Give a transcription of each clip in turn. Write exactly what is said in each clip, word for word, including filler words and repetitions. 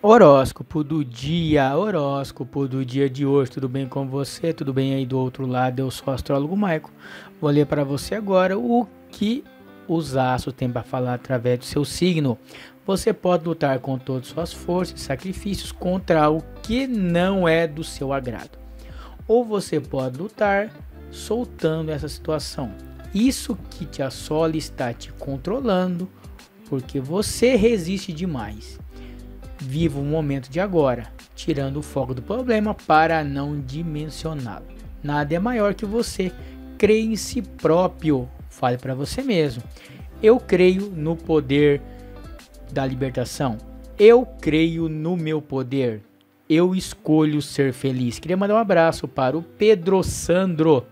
Horóscopo do dia, horóscopo do dia de hoje, tudo bem com você? Tudo bem aí do outro lado? Eu sou o astrólogo Maico. Vou ler para você agora o que os astros têm para falar através do seu signo. Você pode lutar com todas as suas forças e sacrifícios contra o que não é do seu agrado. Ou você pode lutar soltando essa situação. Isso que te assola está te controlando porque você resiste demais. Viva o momento de agora, tirando o foco do problema para não dimensioná-lo. Nada é maior que você. Creia em si próprio. Fale para você mesmo. Eu creio no poder da libertação. Eu creio no meu poder. Eu escolho ser feliz. Queria mandar um abraço para o Pedro Sandro,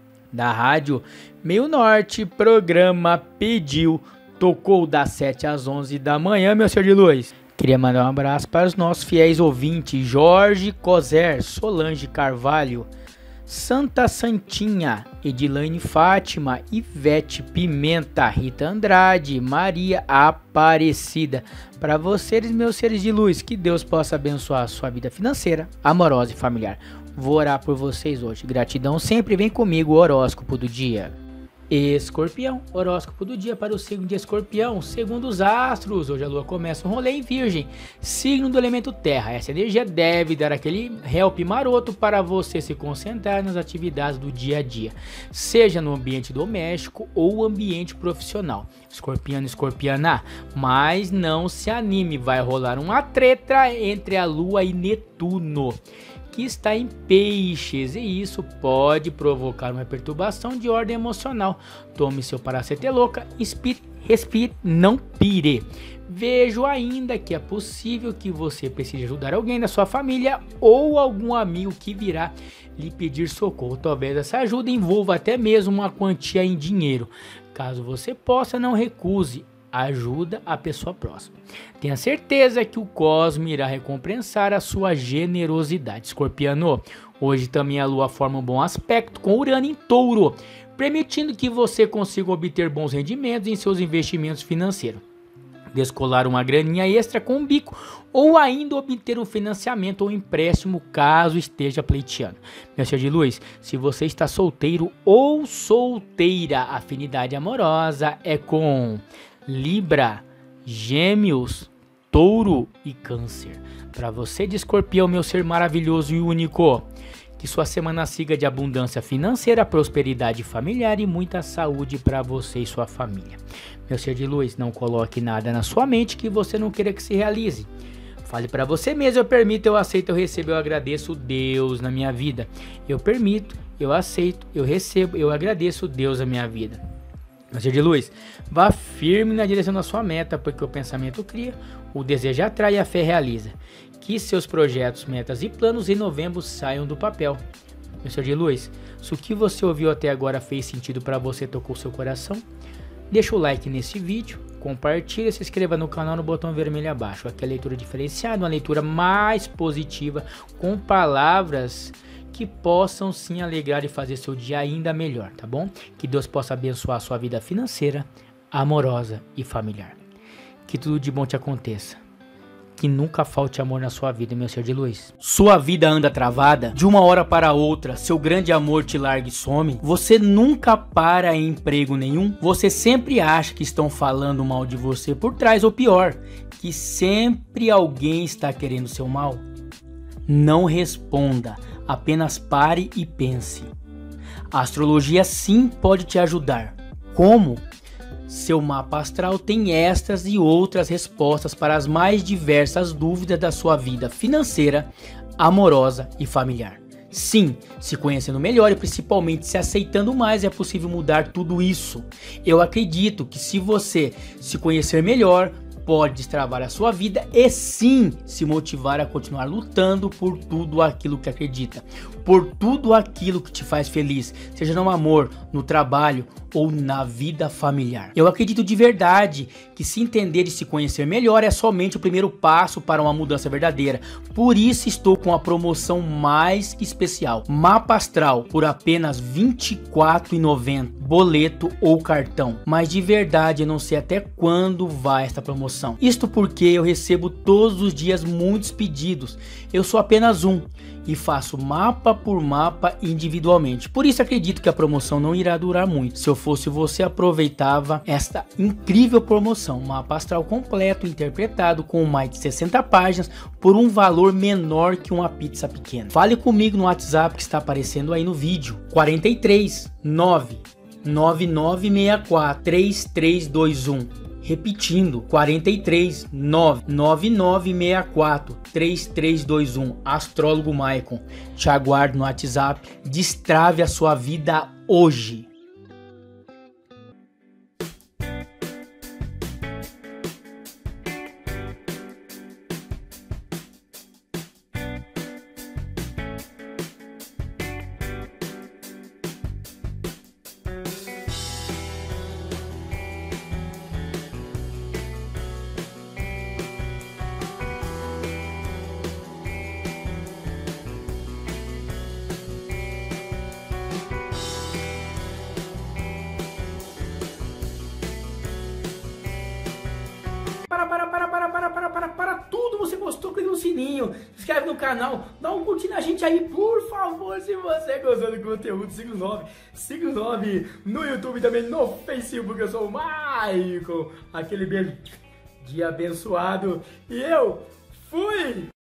da rádio Meio Norte. Programa Pediu. Tocou das sete às onze da manhã, meu senhor de luz. Queria mandar um abraço para os nossos fiéis ouvintes, Jorge Coser, Solange Carvalho, Santa Santinha, Edilane Fátima, Ivete Pimenta, Rita Andrade, Maria Aparecida. Para vocês, meus seres de luz, que Deus possa abençoar a sua vida financeira, amorosa e familiar. Vou orar por vocês hoje. Gratidão sempre. Vem comigo, o horóscopo do dia. Escorpião, horóscopo do dia para o signo de Escorpião, segundo os astros. Hoje a lua começa um rolê em Virgem, signo do elemento terra. Essa energia deve dar aquele help maroto para você se concentrar nas atividades do dia a dia, seja no ambiente doméstico ou ambiente profissional. Escorpiano, escorpiana, mas não se anime, vai rolar uma treta entre a lua e Netuno, que está em peixes, e isso pode provocar uma perturbação de ordem emocional. Tome seu paraceteloca, inspire, respire, não pire. Vejo ainda que é possível que você precise ajudar alguém da sua família ou algum amigo que virá lhe pedir socorro. Talvez essa ajuda envolva até mesmo uma quantia em dinheiro. Caso você possa, não recuse. Ajuda a pessoa próxima. Tenha certeza que o cosmo irá recompensar a sua generosidade. Escorpiano, hoje também a lua forma um bom aspecto com Urano em Touro, permitindo que você consiga obter bons rendimentos em seus investimentos financeiros, descolar uma graninha extra com um bico ou ainda obter um financiamento ou empréstimo caso esteja pleiteando. Meu senhor de luz, se você está solteiro ou solteira, a afinidade amorosa é com Libra, Gêmeos, Touro e Câncer. Para você de Escorpião, meu ser maravilhoso e único, que sua semana siga de abundância financeira, prosperidade familiar e muita saúde para você e sua família. Meu ser de luz, não coloque nada na sua mente que você não queira que se realize. Fale para você mesmo: eu permito, eu aceito, eu recebo, eu agradeço Deus na minha vida. Eu permito, eu aceito, eu recebo, eu agradeço Deus na minha vida. Meu ser de luz, vá firme na direção da sua meta, porque o pensamento cria, o desejo atrai e a fé realiza. Que seus projetos, metas e planos em novembro saiam do papel. Meu ser de luz, se o que você ouviu até agora fez sentido para você, tocou seu coração, deixa o like nesse vídeo, compartilha, se inscreva no canal no botão vermelho abaixo. Aqui é a leitura diferenciada, uma leitura mais positiva, com palavras que possam sim alegrar e fazer seu dia ainda melhor, tá bom? Que Deus possa abençoar a sua vida financeira, amorosa e familiar. Que tudo de bom te aconteça. Que nunca falte amor na sua vida, meu ser de luz. Sua vida anda travada, de uma hora para outra, seu grande amor te larga e some. Você nunca para em emprego nenhum. Você sempre acha que estão falando mal de você por trás, ou pior, que sempre alguém está querendo seu mal. Não responda. Apenas pare e pense. A astrologia sim pode te ajudar. Como? Seu mapa astral tem estas e outras respostas para as mais diversas dúvidas da sua vida financeira, amorosa e familiar. Sim, se conhecendo melhor e principalmente se aceitando mais, é possível mudar tudo isso. Eu acredito que se você se conhecer melhor, pode destravar a sua vida e sim se motivar a continuar lutando por tudo aquilo que acredita, por tudo aquilo que te faz feliz, seja no amor, no trabalho ou na vida familiar. Eu acredito de verdade que se entender e se conhecer melhor é somente o primeiro passo para uma mudança verdadeira. Por isso estou com a promoção mais especial. Mapa Astral por apenas vinte e quatro reais e noventa centavos, boleto ou cartão. Mas de verdade eu não sei até quando vai esta promoção. Isto porque eu recebo todos os dias muitos pedidos. Eu sou apenas um e faço mapa por mapa individualmente. Por isso acredito que a promoção não irá durar muito. Se eu fosse você, aproveitava esta incrível promoção. Mapa astral completo, interpretado com mais de sessenta páginas por um valor menor que uma pizza pequena. Fale comigo no WhatsApp que está aparecendo aí no vídeo. quarenta e três, nove nove nove seis quatro, três três dois um. Repetindo, quarenta e três, nove nove nove seis quatro, três três dois um. Astrólogo Maicon. Te aguardo no WhatsApp. Destrave a sua vida hoje. Para, para, para, para, para, para, para, para tudo, você gostou, clica no sininho, se inscreve no canal, dá um curtir na gente aí, por favor, se você gostou do conteúdo, siga o nove, siga o nove no YouTube também, no Facebook, eu sou o Maicon, aquele beijo de abençoado, e eu fui!